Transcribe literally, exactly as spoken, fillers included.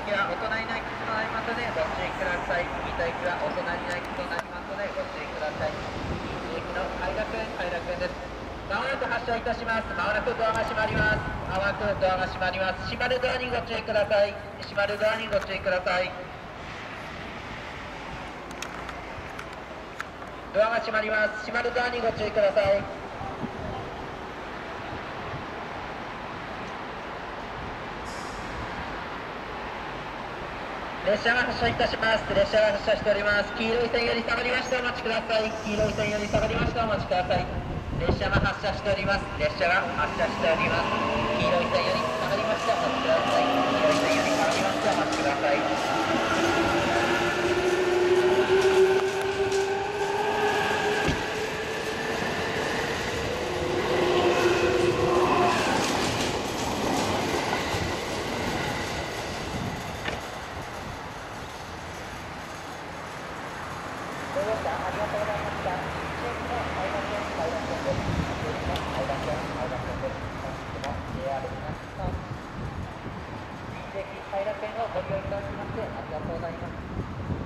きはお隣の駅となりますのでご注意ください。右と駅はお隣の駅となりますのでご注意ください。右駅の偕楽園、偕楽園です。まもなく発車いたします。まもなくドアが閉まります。まもなくドアが閉まります。閉まるドアにご注意ください。閉まるドアにご注意ください。ドアが閉まります。閉まるドアにご注意ください。列車が発車いたします。列車が発車しております。黄色い線より下がりましてお待ちください。黄色い線より下がりましてお待ちください。列車が発車しております。列車が発車しております。黄色い線より下がりましてお待ちください。黄色い線より下がりましてお待ちください。ご乗車ありがとうございました。新駅の偕楽園、偕楽園です。新駅の偕楽園、偕楽園です。本日も ジェイアール 東日本新駅偕楽園をご利用いただきましてありがとうございます。